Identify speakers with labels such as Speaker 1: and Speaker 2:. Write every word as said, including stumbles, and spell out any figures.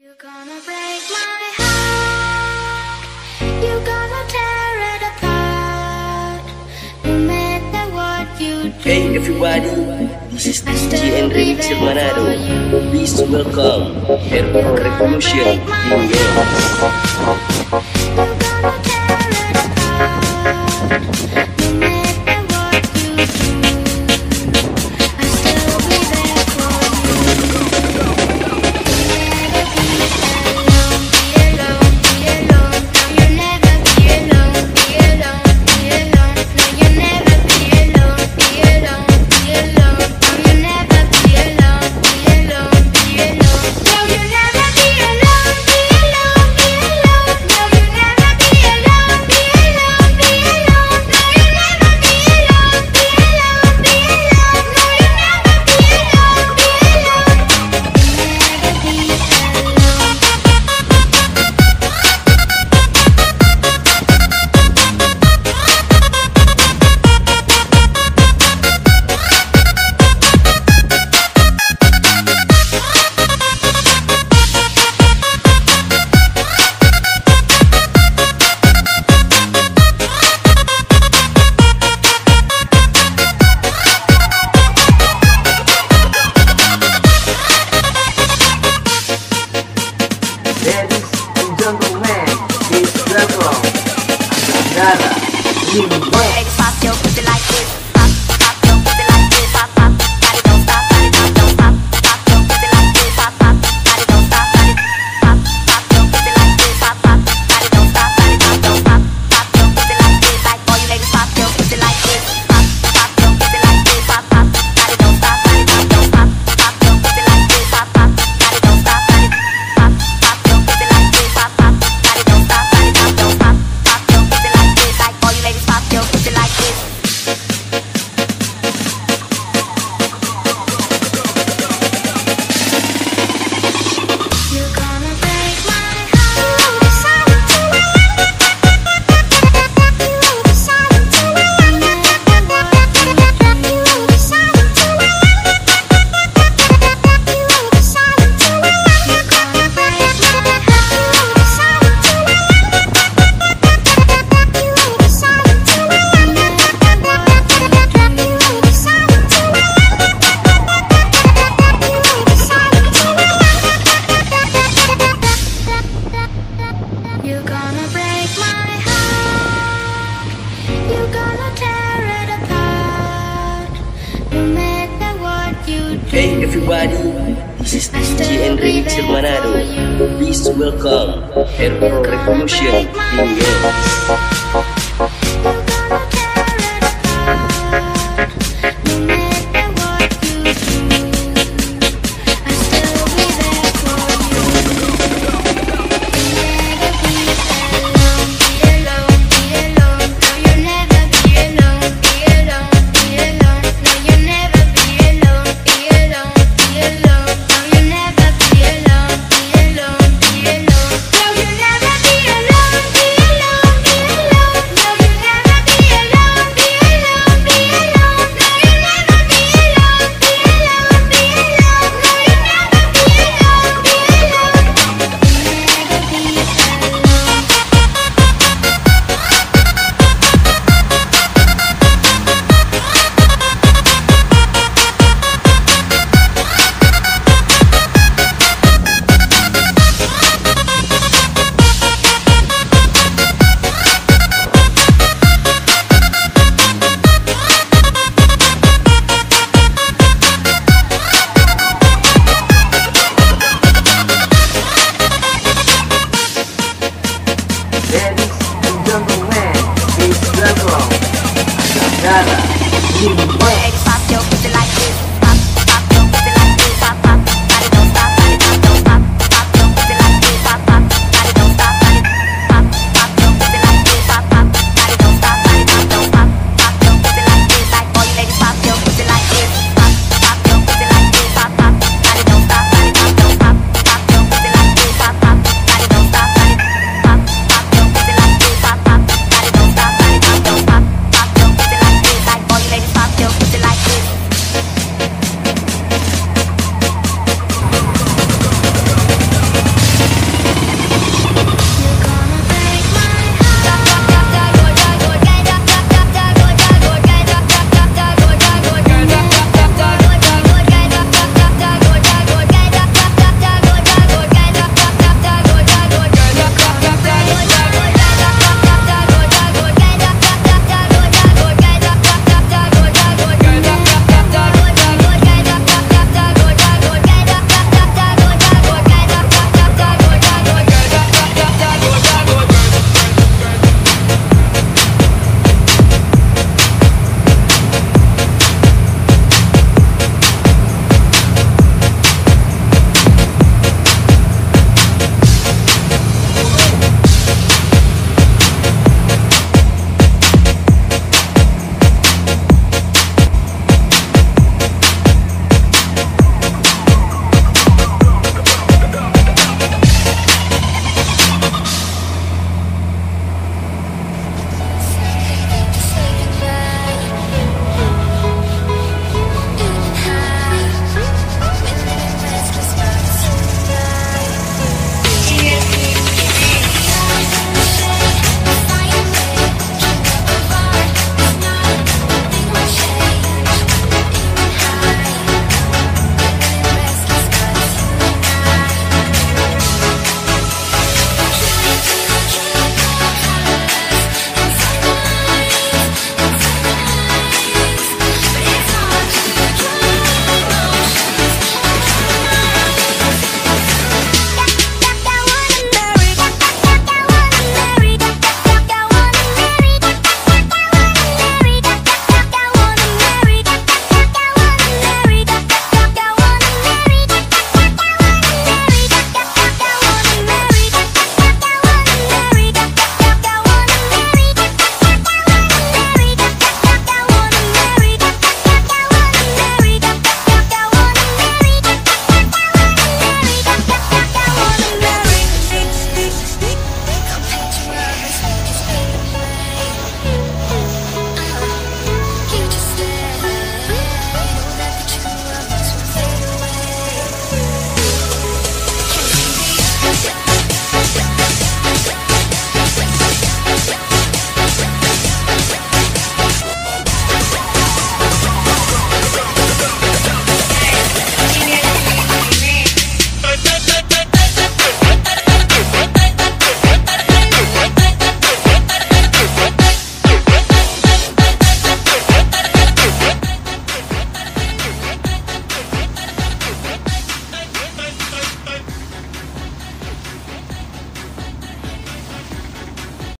Speaker 1: You're gonna break my heart. You're gonna tear it apart. No matter what you do.
Speaker 2: Hey everybody, this is D J Enrique Manado. Please welcome Airport Revolution in
Speaker 3: Espacio, put it like this. Pop, pop, don't put it like this. Pop, pop, got it, don't stop, got it, don't, don't stop. Pop, don't put it like this. Pop, pop, got it, don't stop, got it. Pop, pop, don't put it like this. Pop, pop, got it, don't stop, got it, don't, don't stop. Pop, don't put it like this. Like all you ladies, pop, don't put it like this. Pop, pop, don't put it like this. Pop, pop, got it, don't stop, got it, don't, don't stop. Pop, don't put it like this. Pop, pop, got it, don't stop, got it. Pop, pop, don't put it like this. Pop, pop, got it, don't stop, got it, don't, don't stop. Pop, don't put it like this. Like all you ladies, pop, don't put it like this.
Speaker 1: You're gonna break my heart. You're gonna break my heart. You're gonna tear it apart. No matter what you do.
Speaker 2: Hey everybody, this is D J Enrique Manado. Please welcome Airport Revolution in